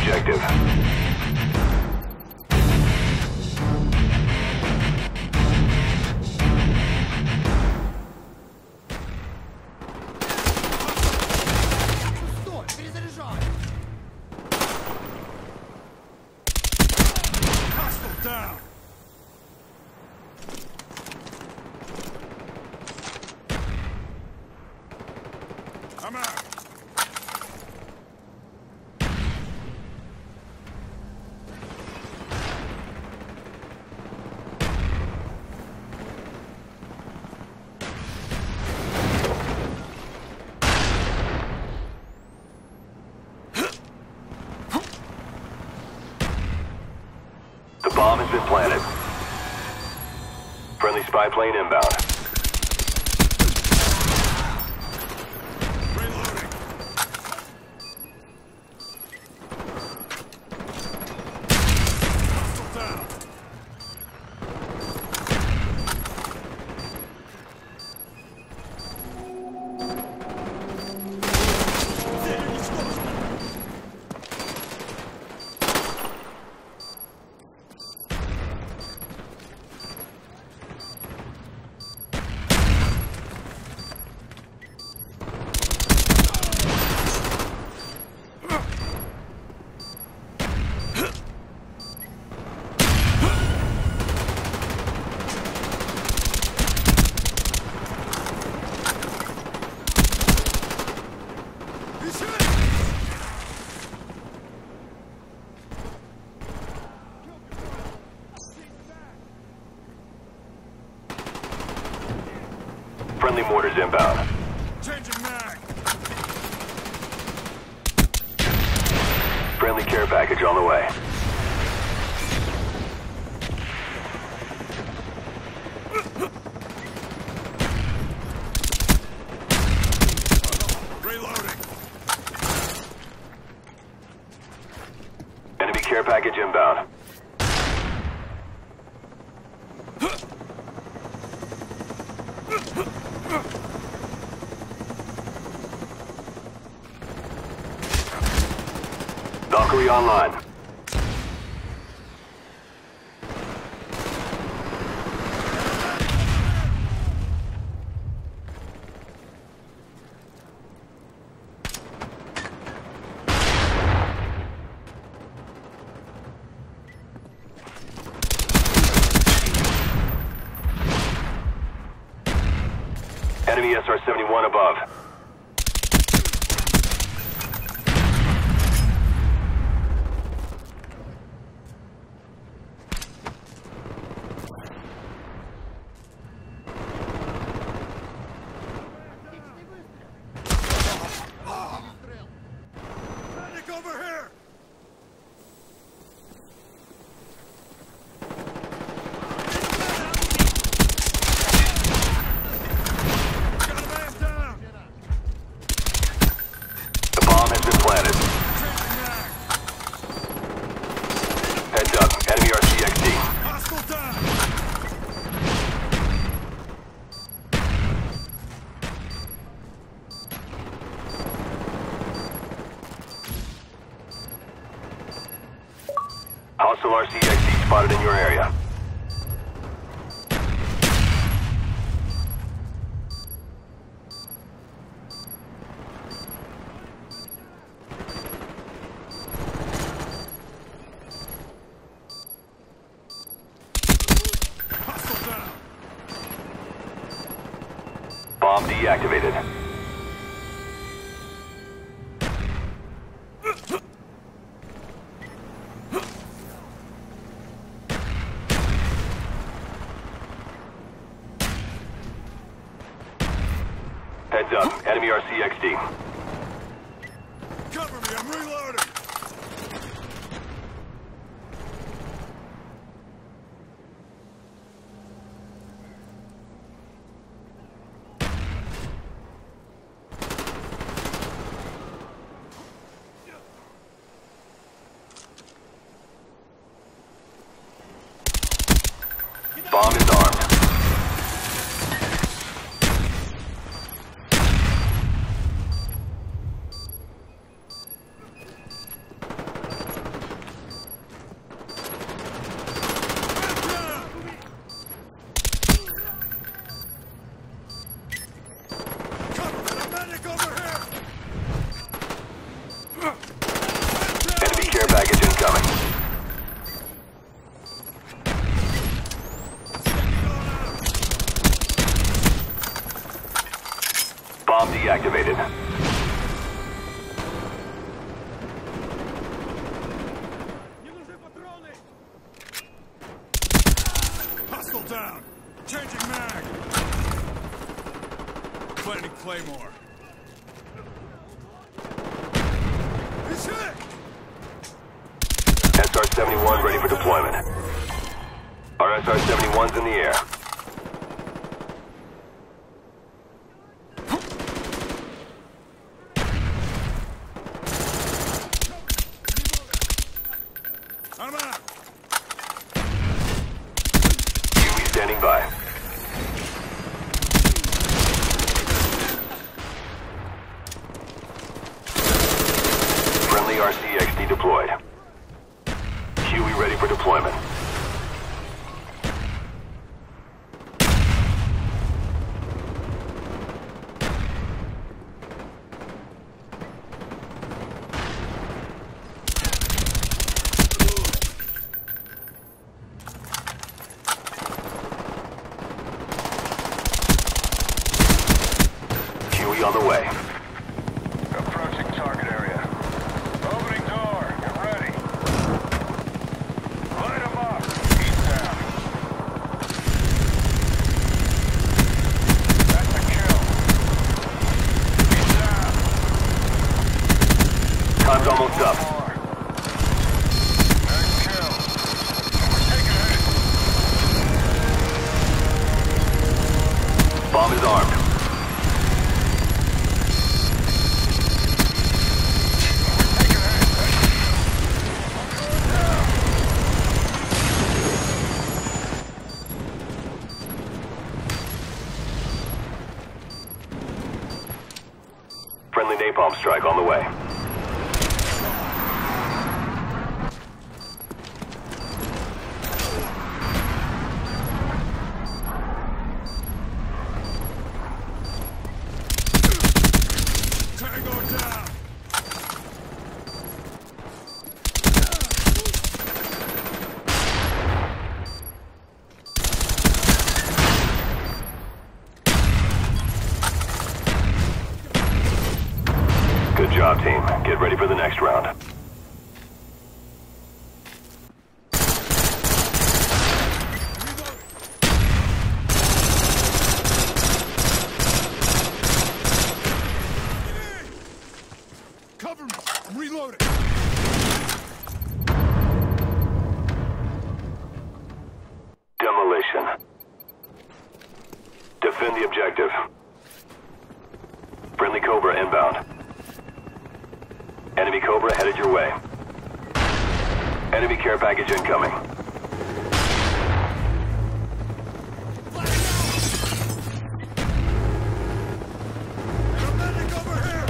objective. Down. I'm out. The bomb has been planted. Friendly spy plane inbound. Reloading. Hostile down. Friendly mortars inbound. Changing mag. Friendly care package on the way. Reloading. Enemy care package inbound. Valkyrie online. Enemy SR-71 above. Medic over here. Got a man down. The bomb has been planted. Changing mag. Heads up, enemy RCXD. Hostile down. Hostile RCXD spotted in your area. Hostile down. Bomb deactivated. Heads up, enemy RCXD. Cover me, I'm reloading. Bomb is armed. activated. Hostile down. Changing mag. Planting Claymore. He's hit! SR-71 ready for deployment. Our SR-71's in the air. I'm out. Huey standing by. Friendly RCXD deployed. Huey ready for deployment. Huey on the way. Approaching target area. Opening door. Get ready. Light 'em up. Heat down. That's a kill. Heat down. Time's almost up. More. Nice kill. We're taking it. Bomb is armed. Taking it. Friendly napalm strike on the way. Tango down. Good job, team. Get ready for the next round. Cover me. I'm reloading. Demolition. Defend the objective. Friendly Cobra inbound. Enemy Cobra headed your way. Enemy care package incoming. Medic over here.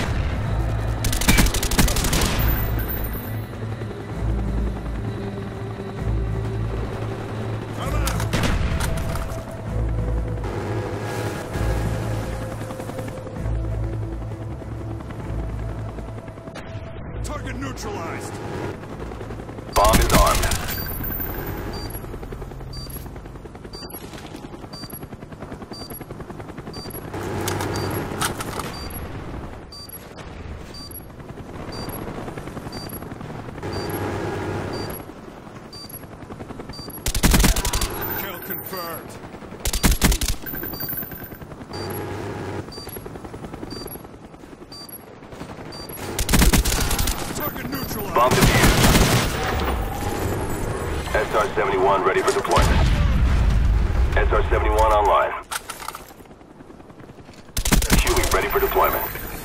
I'm out. Target neutralized. Bomb is armed. Kill confirmed. Target neutralized. Bomb defused. SR-71 ready for deployment. SR-71 online. Huey ready for deployment.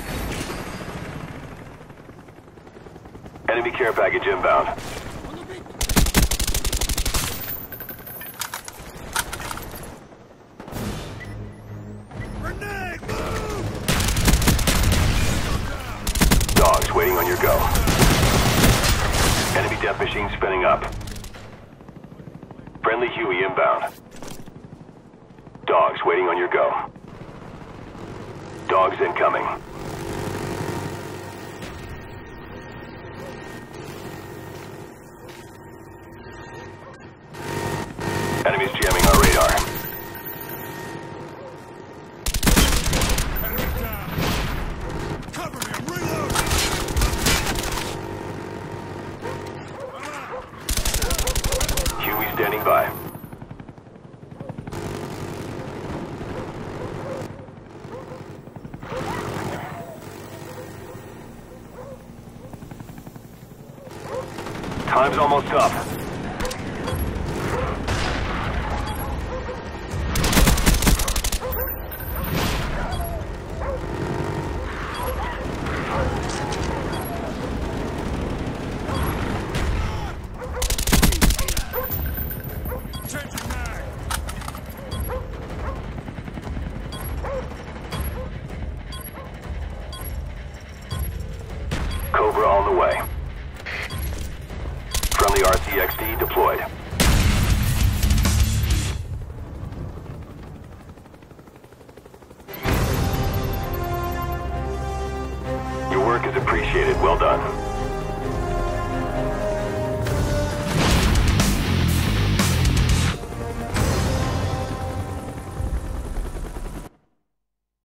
Enemy care package inbound. Grenade, move! Dogs waiting on your go. Enemy death machine spinning up. Friendly Huey inbound. Dogs waiting on your go. Dogs incoming. Enemies jamming our radar. Enemy down. standing by. Time's almost up. Changing mag. Cobra on the way. Friendly RCXD deployed. Your work is appreciated. Well done.